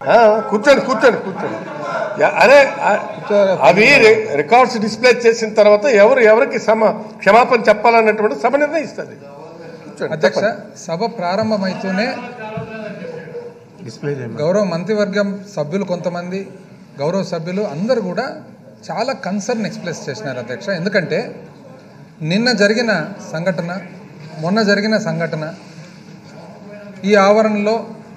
కూర్చోండి కూర్చోండి కూర్చోండి. అరే అవి రికార్డ్స్ డిస్ప్లే చేసిన తర్వాత ఎవరికి క్షమాపణ చెప్పాలన్నటువంటి సభ నిర్ణయిస్తుంది. అధ్యక్ష, సభ ప్రారంభమైతూనే గౌరవ మంత్రివర్గం సభ్యులు, కొంతమంది గౌరవ సభ్యులు అందరూ కూడా చాలా కన్సర్న్ ఎక్స్ప్రెస్ చేసినారు అధ్యక్ష. ఎందుకంటే నిన్న జరిగిన సంఘటన, మొన్న జరిగిన సంఘటన, ఈ ఆవరణలో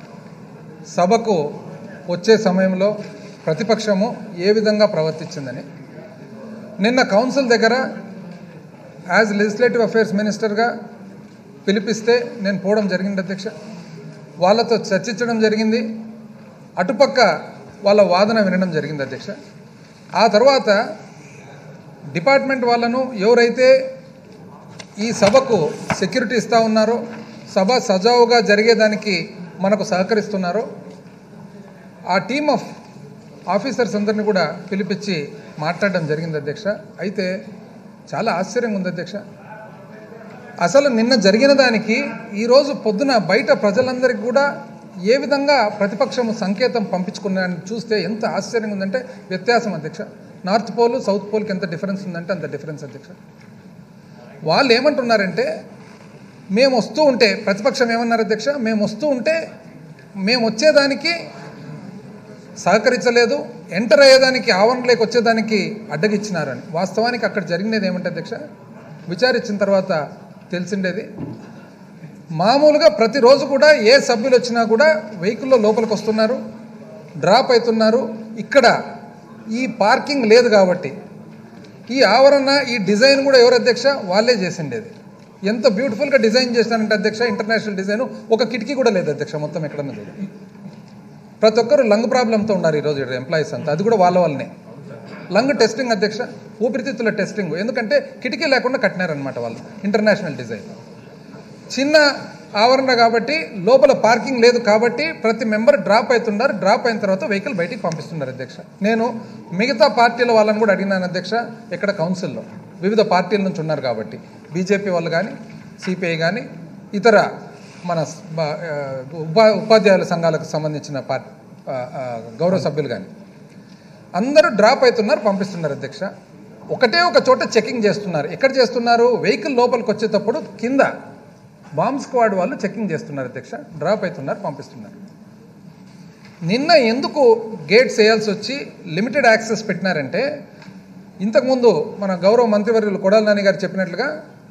సభకు వచ్చే సమయంలో ప్రతిపక్షము ఏ విధంగా ప్రవర్తించిందని నిన్న కౌన్సిల్ దగ్గర యాజ్ లెజిస్లేటివ్ అఫేర్స్ మినిస్టర్గా పిలిపిస్తే నేను పోవడం జరిగింది అధ్యక్ష. వాళ్ళతో చర్చించడం జరిగింది, అటుపక్క వాళ్ళ వాదన వినడం జరిగింది అధ్యక్ష. ఆ తర్వాత డిపార్ట్మెంట్ వాళ్ళను ఎవరైతే ఈ సభకు సెక్యూరిటీ ఇస్తూ ఉన్నారో, సభ సజావుగా జరిగేదానికి మనకు సహకరిస్తున్నారో ఆ టీమ్ ఆఫ్ ఆఫీసర్స్ అందరినీ కూడా పిలిపించి మాట్లాడడం జరిగింది అధ్యక్ష. అయితే చాలా ఆశ్చర్యంగా ఉంది అధ్యక్ష. అసలు నిన్న జరిగిన దానికి ఈరోజు పొద్దున బయట ప్రజలందరికీ కూడా ఏ విధంగా ప్రతిపక్షము సంకేతం పంపించుకున్నారని చూస్తే ఎంత ఆశ్చర్యంగా ఉందంటే వ్యత్యాసం అధ్యక్ష. నార్త్ పోల్ సౌత్ పోల్కి ఎంత డిఫరెన్స్ ఉందంటే అంత డిఫరెన్స్ అధ్యక్ష. వాళ్ళు ఏమంటున్నారంటే, మేము వస్తూ ఉంటే, ప్రతిపక్షం ఏమన్నారు అధ్యక్ష, మేము వస్తూ ఉంటే మేము వచ్చేదానికి సహకరించలేదు, ఎంటర్ అయ్యేదానికి, ఆవరణలోకి వచ్చేదానికి అడ్డగిచ్చినారని. వాస్తవానికి అక్కడ జరిగినది ఏమంటే అధ్యక్ష, విచారించిన తర్వాత తెలిసిండేది, మామూలుగా ప్రతిరోజు కూడా ఏ సభ్యులు వచ్చినా కూడా వెహికల్లో లోపలికి వస్తున్నారు, డ్రాప్ అవుతున్నారు. ఇక్కడ ఈ పార్కింగ్ లేదు కాబట్టి ఈ ఆవరణ, ఈ డిజైన్ కూడా ఎవరు అధ్యక్ష, వాళ్ళే చేసిండేది. ఎంత బ్యూటిఫుల్గా డిజైన్ చేశారంటే అధ్యక్ష, ఇంటర్నేషనల్ డిజైన్. ఒక కిటికీ కూడా లేదు అధ్యక్ష మొత్తం ఎక్కడన్నా లేదు. ప్రతి ఒక్కరు లంగ్ ప్రాబ్లంతో ఉన్నారు ఈరోజు ఎంప్లాయీస్ అంతా. అది కూడా వాళ్ళ వల్లనే. లంగ్ టెస్టింగ్ అధ్యక్ష, ఊపిరితిత్తుల టెస్టింగ్. ఎందుకంటే కిటికీ లేకుండా కట్టినారనమాట వాళ్ళు. International design. చిన్న ఆవరణ కాబట్టి, లోపల పార్కింగ్ లేదు కాబట్టి ప్రతి మెంబర్ డ్రాప్ అవుతున్నారు. డ్రాప్ అయిన తర్వాత వెహికల్ బయటికి పంపిస్తున్నారు అధ్యక్ష. నేను మిగతా పార్టీల వాళ్ళని కూడా అడిగినాను అధ్యక్ష, ఇక్కడ కౌన్సిల్లో వివిధ పార్టీల నుంచి ఉన్నారు కాబట్టి, బీజేపీ వాళ్ళు కానీ, సిపిఐ కానీ, ఇతర మన ఉపాధ్యాయుల సంఘాలకు సంబంధించిన గౌరవ సభ్యులు కానీ అందరూ డ్రాప్ అవుతున్నారు, పంపిస్తున్నారు అధ్యక్ష. ఒకటే ఒక చోట చెకింగ్ చేస్తున్నారు. ఎక్కడ చేస్తున్నారు? వెహికల్ లోపలికి వచ్చేటప్పుడు కింద బాంబ్ స్క్వాడ్ వాళ్ళు చెకింగ్ చేస్తున్నారు అధ్యక్ష. డ్రాప్ అవుతున్నారు, పంపిస్తున్నారు. నిన్న ఎందుకు గేట్స్ వేయాల్సి వచ్చి లిమిటెడ్ యాక్సెస్ పెట్టినారంటే, ఇంతకుముందు మన గౌరవ మంత్రివర్యులు కొడాలి నాని గారు చెప్పినట్లుగా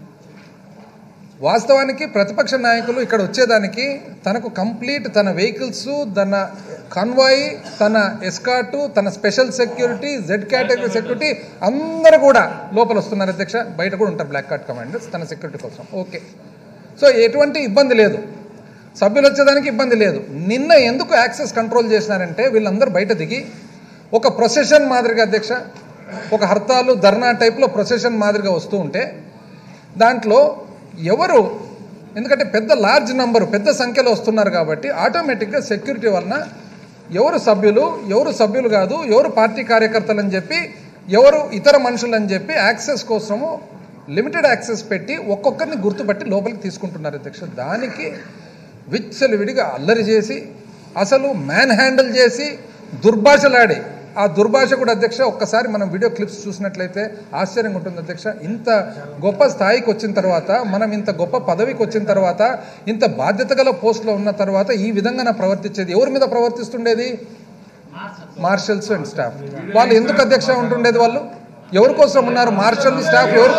వాస్తవానికి ప్రతిపక్ష నాయకులు ఇక్కడ వచ్చేదానికి తనకు కంప్లీట్ తన వెహికల్స్, తన కాన్వాయ్, తన ఎస్కార్టు, తన special security, Z category security అందరూ కూడా లోపల వస్తున్నారు అధ్యక్ష. బయట కూడా ఉంటారు బ్లాక్ కార్డ్ కమాండర్స్ తన సెక్యూరిటీ కోసం. ఓకే, సో ఎటువంటి ఇబ్బంది లేదు, సభ్యులు వచ్చేదానికి ఇబ్బంది లేదు. నిన్న ఎందుకు యాక్సెస్ కంట్రోల్ చేసినారంటే, వీళ్ళందరూ బయట దిగి ఒక ప్రొసెషన్ మాదిరిగా అధ్యక్ష, ఒక హర్తాలు ధర్నా టైప్లో ప్రొసెషన్ మాదిరిగా వస్తూ ఉంటే దాంట్లో ఎవరు, ఎందుకంటే పెద్ద లార్జ్ నంబరు, పెద్ద సంఖ్యలో వస్తున్నారు కాబట్టి ఆటోమేటిక్గా సెక్యూరిటీ వలన ఎవరు సభ్యులు కాదు, ఎవరు పార్టీ కార్యకర్తలు అని చెప్పి, ఎవరు ఇతర మనుషులు అని చెప్పి యాక్సెస్ కోసము లిమిటెడ్ యాక్సెస్ పెట్టి ఒక్కొక్కరిని గుర్తుపట్టి లోపలికి తీసుకుంటున్నారు అధ్యక్ష. దానికి విచ్చలవిడిగా అల్లరి చేసి, అసలు మ్యాన్ హ్యాండిల్ చేసి, దుర్భాషలాడి, ఆ దుర్భాష కూడా అధ్యక్ష ఒక్కసారి మనం వీడియో క్లిప్స్ చూసినట్లయితే ఆశ్చర్యంగా ఉంటుంది అధ్యక్ష. ఇంత గొప్ప స్థాయికి వచ్చిన తర్వాత, మనం ఇంత గొప్ప పదవికి వచ్చిన తర్వాత, ఇంత బాధ్యత గల పోస్టులో ఉన్న తర్వాత ఈ విధంగా ప్రవర్తించేది ఎవరి మీద ప్రవర్తిస్తుండేది? Marshals and staff. వాళ్ళు ఎందుకు అధ్యక్ష ఉంటుండేది? వాళ్ళు ఎవరి కోసం ఉన్నారు? మార్షల్ స్టాఫ్ ఎవరి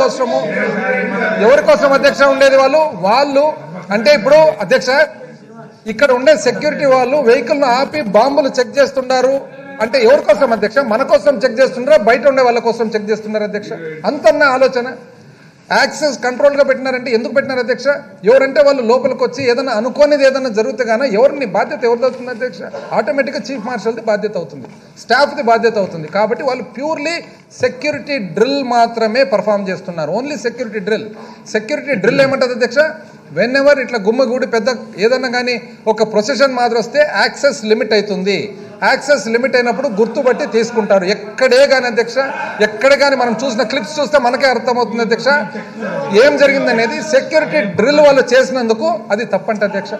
కోసం అధ్యక్ష ఉండేది? వాళ్ళు అంటే ఇప్పుడు అధ్యక్ష ఇక్కడ ఉండే సెక్యూరిటీ వాళ్ళు వెహికల్ను ఆపి బాంబులు చెక్ చేస్తున్నారు అంటే ఎవరి కోసం అధ్యక్ష? మన కోసం చెక్ చేస్తున్నారా, బయట ఉండే వాళ్ళ కోసం చెక్ చేస్తున్నారు అధ్యక్ష? అంతన్న ఆలోచన. యాక్సెస్ కంట్రోల్గా పెట్టినారంటే ఎందుకు పెట్టినారు అధ్యక్ష? ఎవరంటే వాళ్ళు లోపలికి వచ్చి ఏదైనా అనుకోనిది ఏదైనా జరిగితే కానీ ఎవరిని బాధ్యత ఎవరిది అవుతుంది అధ్యక్ష? ఆటోమేటిక్గా చీఫ్ మార్షల్ది బాధ్యత అవుతుంది, స్టాఫ్ది బాధ్యత అవుతుంది. కాబట్టి వాళ్ళు ప్యూర్లీ సెక్యూరిటీ డ్రిల్ మాత్రమే పర్ఫామ్ చేస్తున్నారు. Only security drill. Security drill ఏమంటుంది అధ్యక్ష? వెన్ ఎవర్ ఇట్లా గుమ్మగూడి పెద్ద ఏదన్నా కానీ ఒక ప్రొసెషన్ మాదిరి వస్తే యాక్సెస్ లిమిట్ అవుతుంది. యాక్సెస్ లిమిట్ అయినప్పుడు గుర్తుపట్టి తీసుకుంటారు. ఎక్కడే కానీ అధ్యక్ష, ఎక్కడే కానీ మనం చూసిన క్లిప్స్ చూస్తే మనకే అర్థమవుతుంది అధ్యక్ష ఏం జరిగిందనేది. సెక్యూరిటీ డ్రిల్ వాళ్ళు చేసినందుకు అది తప్పంట అధ్యక్ష.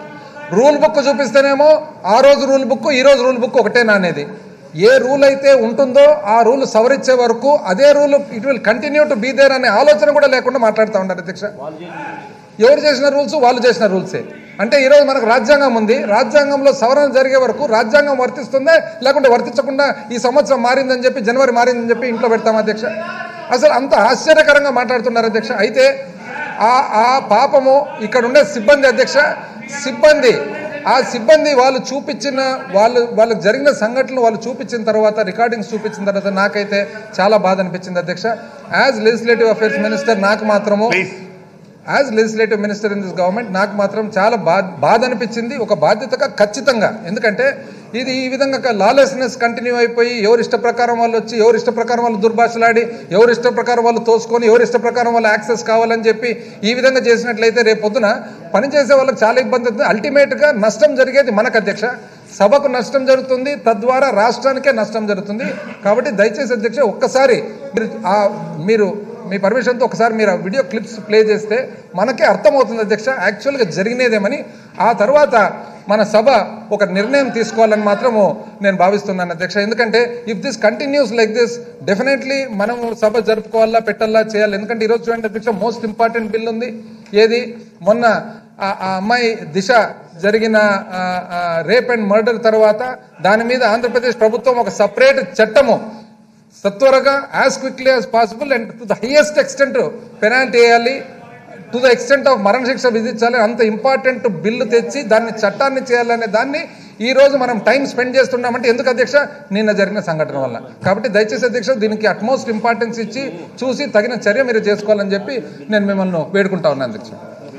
రూల్ బుక్ చూపిస్తేనేమో ఆ రోజు రూల్ బుక్ ఈ రోజు రూల్ బుక్ ఒకటేనా అనేది. ఏ రూల్ అయితే ఉంటుందో ఆ రూల్ సవరించే వరకు అదే rule it will continue to be there అనే ఆలోచన కూడా లేకుండా మాట్లాడుతూ ఉంటారు అధ్యక్ష. ఎవరు చేసిన రూల్స్ వాళ్ళు చేసిన రూల్సే. అంటే ఈరోజు మనకు రాజ్యాంగం ఉంది, రాజ్యాంగంలో సవరణ జరిగే వరకు రాజ్యాంగం వర్తిస్తుందే, లేకుంటే వర్తించకుండా ఈ సంవత్సరం మారిందని చెప్పి జనవరి మారిందని చెప్పి ఇంట్లో పెడతాం అధ్యక్ష. అసలు అంత ఆశ్చర్యకరంగా మాట్లాడుతున్నారు అధ్యక్ష. అయితే ఆ పాపము ఇక్కడ ఉండే సిబ్బంది అధ్యక్ష, సిబ్బంది వాళ్ళు చూపించిన వాళ్ళకి జరిగిన సంఘటనలు వాళ్ళు చూపించిన తర్వాత, రికార్డింగ్స్ చూపించిన తర్వాత నాకైతే చాలా బాధ అనిపించింది అధ్యక్ష. యాజ్ లెజిస్లేటివ్ అఫేర్స్ మినిస్టర్ నాకు మాత్రము, as legislative minister in this government నాకు మాత్రం చాలా బాధ అనిపించింది, ఒక బాధ్యతగా ఖచ్చితంగా. ఎందుకంటే ఇది ఈ విధంగా లాలెస్నెస్ కంటిన్యూ అయిపోయి ఎవరి ఇష్ట ప్రకారం వాళ్ళు వచ్చి ఎవరి ఇష్ట ప్రకారం వాళ్ళు దుర్భాషలాడి ఎవరి ఇష్ట ప్రకారం వాళ్ళు తోసుకొని ఎవరి ఇష్ట ప్రకారం వాళ్ళు యాక్సెస్ కావాలని చెప్పి ఈ విధంగా చేసినట్లయితే రేపు పొద్దున పనిచేసే వాళ్ళకి చాలా ఇబ్బంది అవుతుంది. అల్టిమేట్గా నష్టం జరిగేది మనకు అధ్యక్ష, సభకు నష్టం జరుగుతుంది, తద్వారా రాష్ట్రానికే నష్టం జరుగుతుంది. కాబట్టి దయచేసి అధ్యక్ష ఒక్కసారి మీరు మీ పర్మిషన్తో ఒకసారి మీరు ఆ వీడియో క్లిప్స్ ప్లే చేస్తే మనకే అర్థమవుతుంది అధ్యక్ష యాక్చువల్గా జరిగినదేమని. ఆ తర్వాత మన సభ ఒక నిర్ణయం తీసుకోవాలని మాత్రము నేను భావిస్తున్నాను అధ్యక్ష. ఎందుకంటే if this continues like this definitely మనం సభ జరుపుకోవాలా, పెట్టాలా, చేయాలి. ఎందుకంటే ఈరోజు చూడండి అధ్యక్ష, మోస్ట్ ఇంపార్టెంట్ బిల్ ఉంది. ఏది మొన్న ఆ అమ్మాయి దిశ జరిగిన రేప్ అండ్ మర్డర్ తర్వాత దాని మీద ఆంధ్రప్రదేశ్ ప్రభుత్వం ఒక సపరేట్ చట్టము సత్వరగా as quickly as possible and to the highest extent penalty వేయాలి, టు ద ఎక్స్టెంట్ ఆఫ్ మరణశిక్ష విధించాలి. అంత ఇంపార్టెంట్ బిల్లు తెచ్చి దాన్ని చట్టాన్ని చేయాలనే దాన్ని ఈ రోజు మనం టైం స్పెండ్ చేస్తున్నామంటే ఎందుకు అధ్యక్ష? నిన్న జరిగిన సంఘటన వల్ల. కాబట్టి దయచేసి అధ్యక్ష దీనికి అట్మోస్ట్ ఇంపార్టెన్స్ ఇచ్చి చూసి తగిన చర్య మీరు చేసుకోవాలని చెప్పి నేను మిమ్మల్ని వేడుకుంటా ఉన్నాను అధ్యక్ష.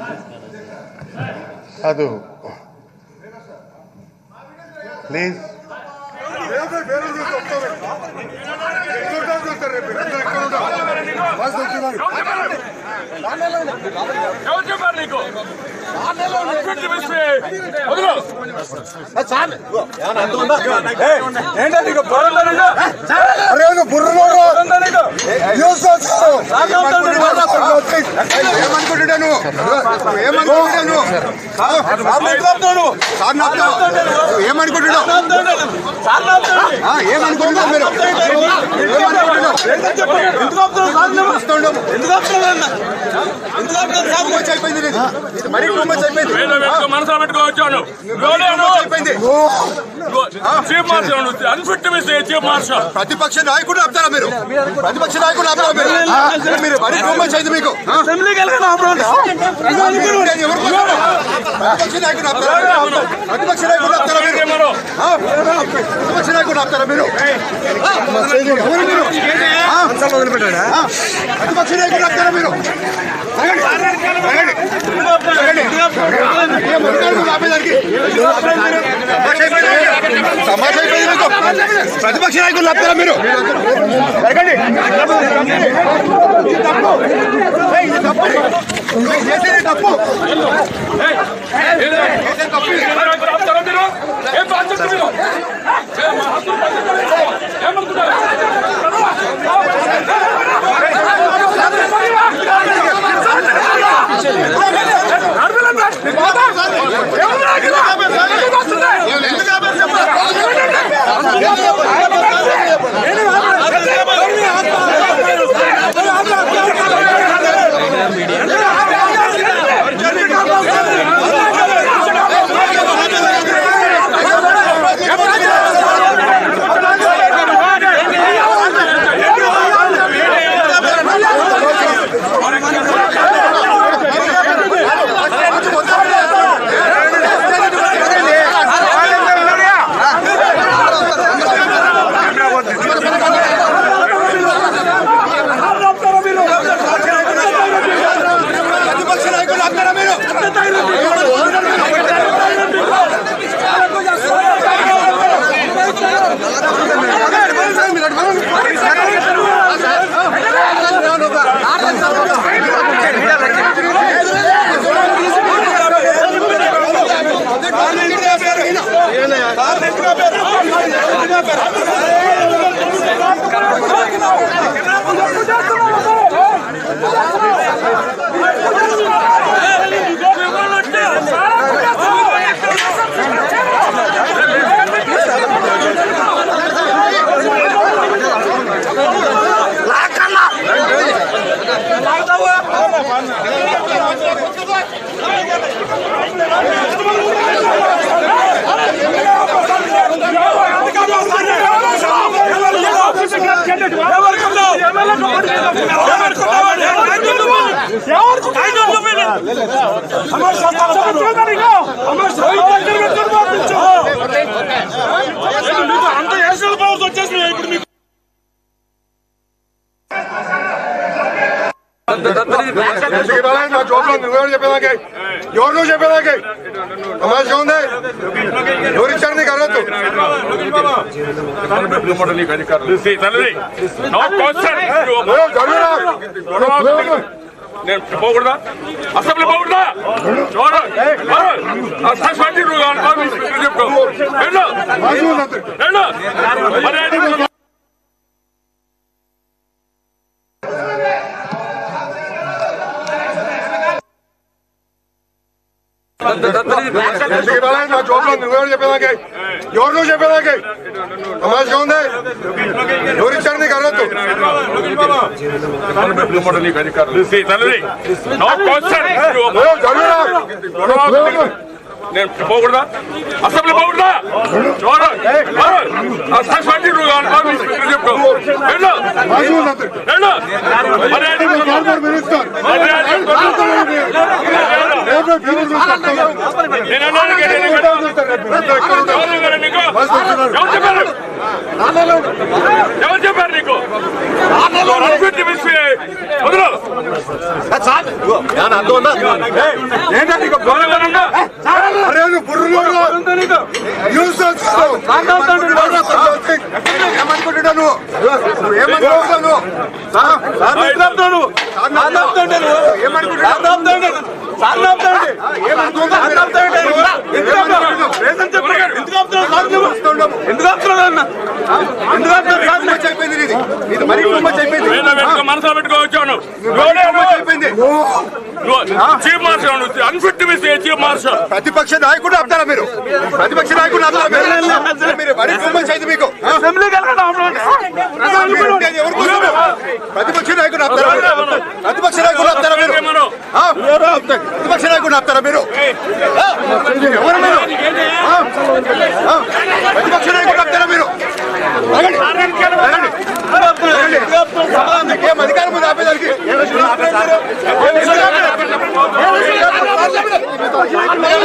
అది ప్లీజ్ మనసులో పెట్టుకోవచ్చాను. ప్రతిపక్ష నాయకుడు ఆపుతారా మీరు? ప్రతిపక్ష నాయకుడు ఆపుతారా మీరు? మీరు మరీ టూ మచ్ అయింది మీకు. ప్రతిపక్ష నాయకుడు ఆపుతారా? ప్రతిపక్ష నాయకుడు ఆపుతారా మీరు? ప్రతిపక్ష నాయకుడు ఆపుతారా మీరు? ప్రతిపక్ష నాయకుడు ఆపుతారా మీరు? సమాజం అయిపోయింది మీకు. ప్రతిపక్ష నాయకులు ఆపుతారా మీరు? తప్పు చెప్పేదాకే ఎవరు నువ్వు చెప్పేదాకే తమాషా ఉంది. ఎవరు ఇచ్చారు నీకు అర్హత? నేను పోకూడదా? అసెంబ్లీ పోకూడదా? చెప్పుకో చెప్పేదాకే ఎవరు నువ్వు చెప్పేదాకే తమాషా ఉంది. ఎవరు ఇచ్చారు నీకు అర్హత? నేను పోకూడదా? అసెంబ్లీ పోకూడదా? చెప్పుకో ఎవరు చెప్పారు నీకు? ఏమనుకుంటున్నాను మనసులో పెట్టుకోవచ్చాను. Chief marshal unfit chief marshal ప్రతిపక్ష నాయకుడు ఆపుతారా మీరు? ప్రతిపక్ష నాయకుడు ఆపుతారా మీరు? మరీ కుమ్మస్ అయితే మీకు ప్రతిపక్ష నాయకుడు ఆపుతారా? ప్రతిపక్ష నాయకుడు ఆపుతారా మీరు? ప్రతిపక్ష నాయకుడు ఆపుతారా మీరు? ఎవరు మీరు? ప్రతిపక్ష నాయకుడు ఆపుతారా మీరు? ఏం అధికారం ఉంది ఆపేదానికి?